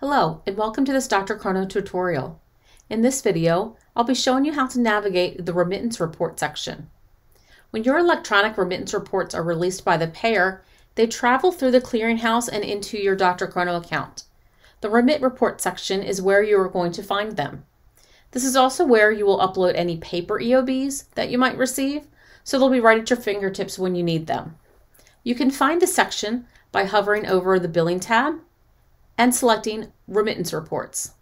Hello and welcome to this DrChrono tutorial. In this video, I'll be showing you how to navigate the remittance report section. When your electronic remittance reports are released by the payer, they travel through the clearinghouse and into your DrChrono account. The remit report section is where you are going to find them. This is also where you will upload any paper EOBs that you might receive, so they'll be right at your fingertips when you need them. You can find the section by hovering over the billing tab and selecting Remittance Reports.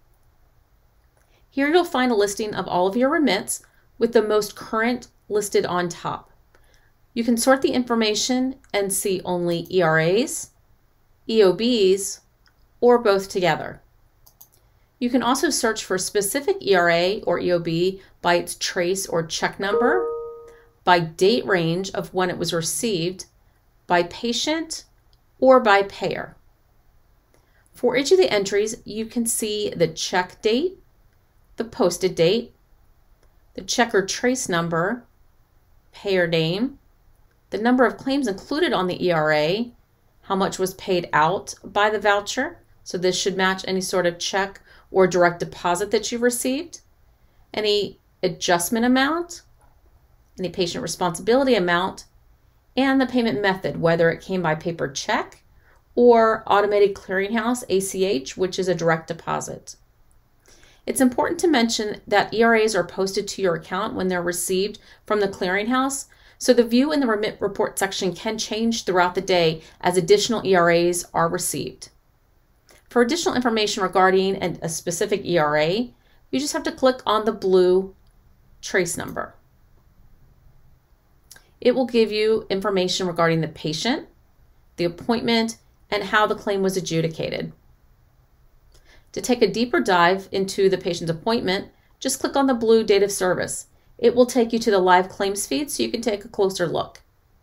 Here you'll find a listing of all of your remits with the most current listed on top. You can sort the information and see only ERAs, EOBs, or both together. You can also search for a specific ERA or EOB by its trace or check number, by date range of when it was received, by patient, or by payer. For each of the entries, you can see the check date, the posted date, the check or trace number, payer name, the number of claims included on the ERA, how much was paid out by the voucher, so this should match any sort of check or direct deposit that you received, any adjustment amount, any patient responsibility amount, and the payment method, whether it came by paper check or automated clearinghouse, ACH, which is a direct deposit. It's important to mention that ERAs are posted to your account when they're received from the clearinghouse, so the view in the remit report section can change throughout the day as additional ERAs are received. For additional information regarding a specific ERA, you just have to click on the blue trace number. It will give you information regarding the patient, the appointment, and how the claim was adjudicated. To take a deeper dive into the patient's appointment, just click on the blue date of service. It will take you to the live claims feed so you can take a closer look.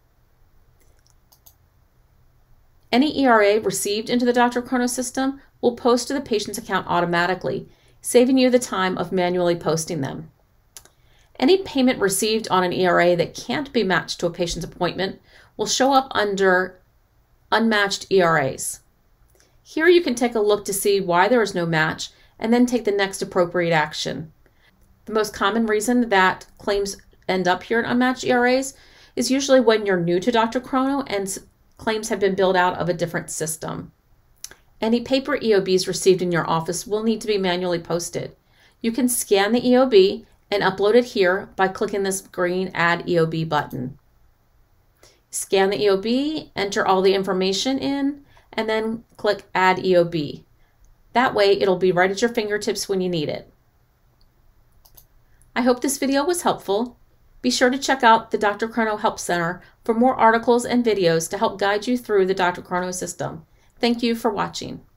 Any ERA received into the DrChrono system will post to the patient's account automatically, saving you the time of manually posting them. Any payment received on an ERA that can't be matched to a patient's appointment will show up under Unmatched ERAs. Here you can take a look to see why there is no match and then take the next appropriate action. The most common reason that claims end up here in unmatched ERAs is usually when you're new to DrChrono and claims have been billed out of a different system. Any paper EOBs received in your office will need to be manually posted. You can scan the EOB and upload it here by clicking this green Add EOB button. Scan the EOB, enter all the information in, and then click Add EOB. That way it'll be right at your fingertips when you need it. I hope this video was helpful. Be sure to check out the DrChrono Help Center for more articles and videos to help guide you through the DrChrono system. Thank you for watching.